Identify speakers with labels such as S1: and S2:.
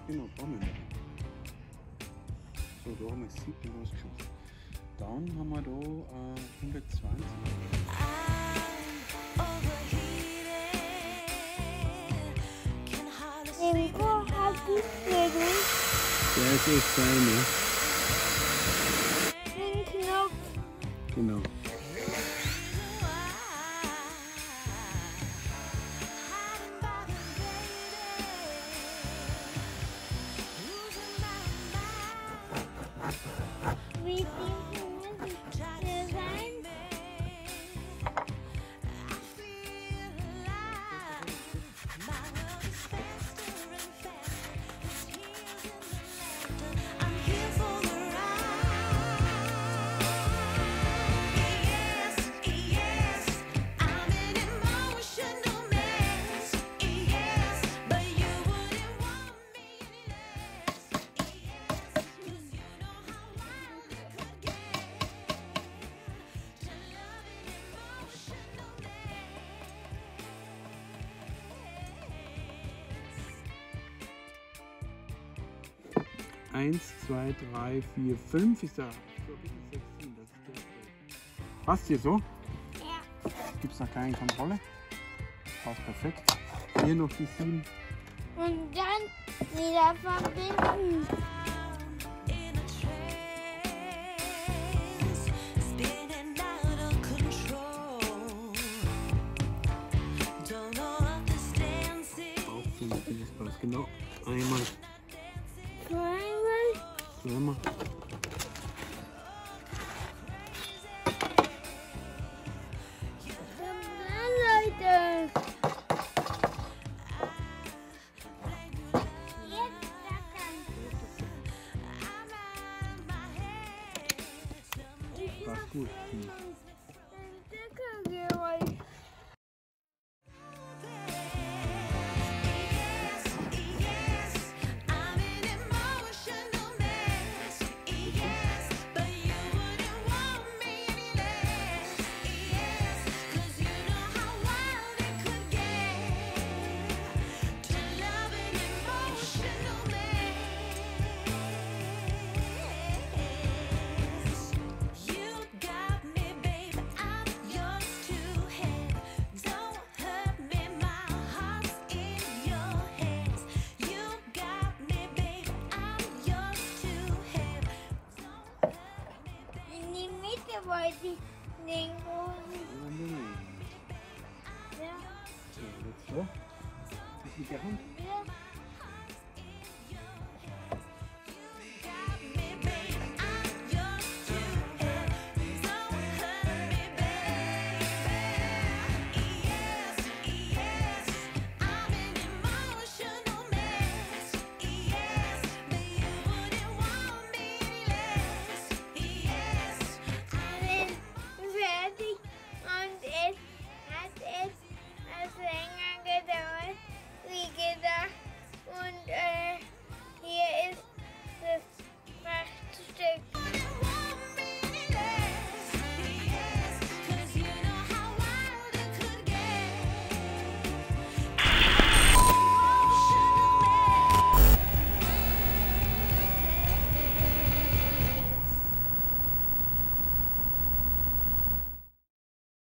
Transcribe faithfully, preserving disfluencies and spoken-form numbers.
S1: Genau, Bäume. So, da haben wir sieben rausgeschossen. Dann haben wir da äh, hundertzwanzig.
S2: Irgendwo hat die Vögel
S1: Der ist echt fein, ja.
S2: den Knopf.
S1: Genau.
S2: Wie viel muss es sein?
S1: Eins, zwei, drei, vier, fünf ist da. So, bitte sechs, sieben, das ist der. Passt hier so?
S2: Ja.
S1: Gibt es noch keine Kontrolle? Passt perfekt. Hier noch die sieben.
S2: Und dann wieder verbinden.
S1: Auch fünf, das passt genau. Einmal,
S2: Zweimal.
S1: zweimal.
S2: Leute. Jetzt dackern.
S1: Passt gut. Hm.
S2: Deckergeräusch. In die Mitte wollte ich den großen. Ja.
S1: So, jetzt so. Das mit der Hand.
S2: Ja.